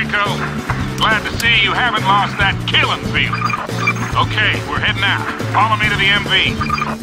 Rico. Glad to see you haven't lost that killing feeling. Okay, we're heading out. Follow me to the MV.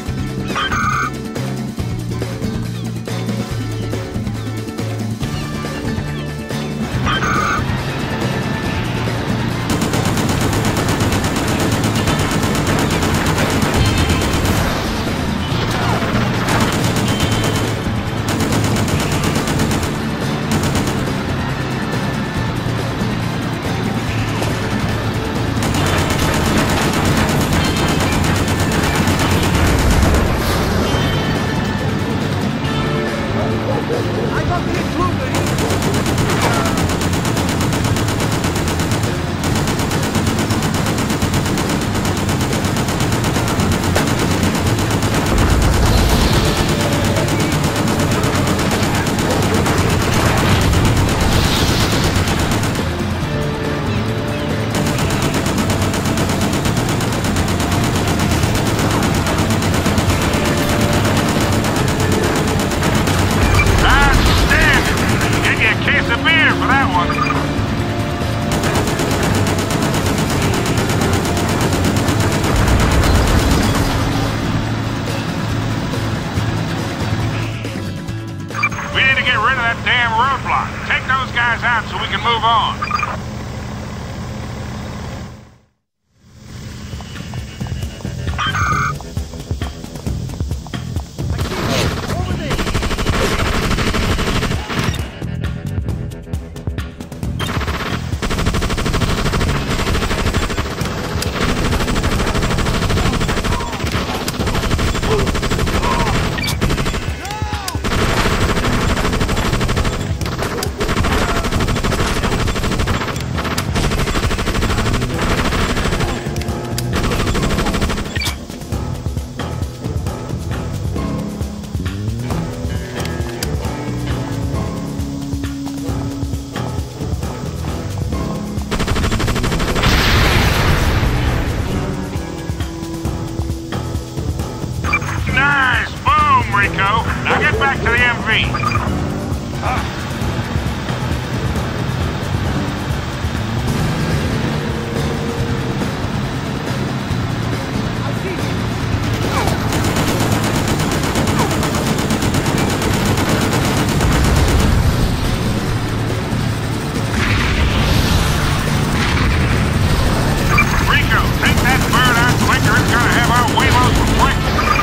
Damn roadblock. Take those guys out so we can move on. Now get back to the MV. Rico, take that bird out quicker. It's gonna have our wayloads from quick.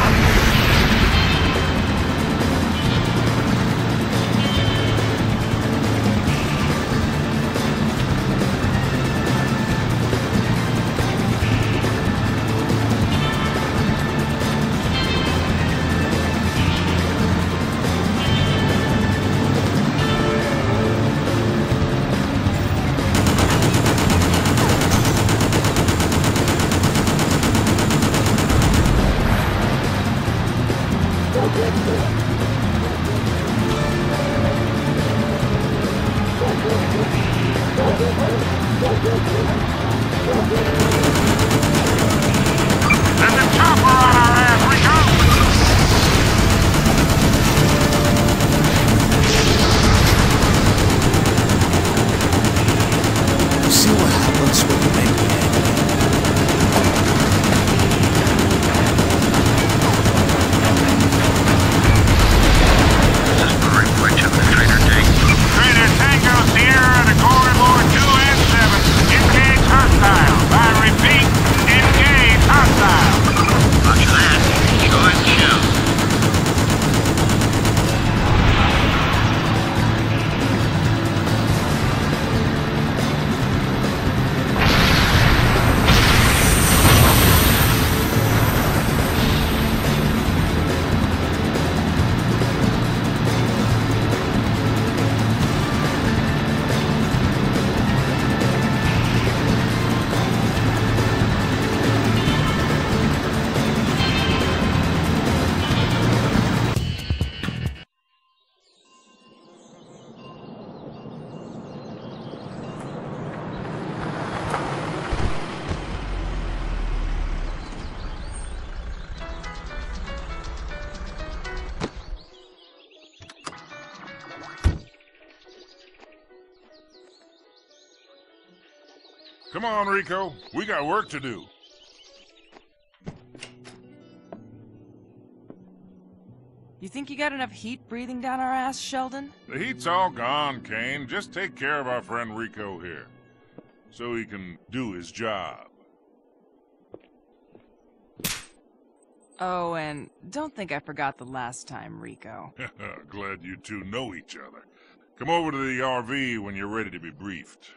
There's a chopper on our ass, Rico! See what happens when you make me angry. This is the report of the Trader Tango. Trader Tango, Sierra, to corridor 2 and 7. Engage hostile. I repeat, engage hostile. Come on, Rico. We got work to do. You think you got enough heat breathing down our ass, Sheldon? The heat's all gone, Kane. Just take care of our friend Rico here, so he can do his job. Oh, and don't think I forgot the last time, Rico. Glad you two know each other. Come over to the RV when you're ready to be briefed.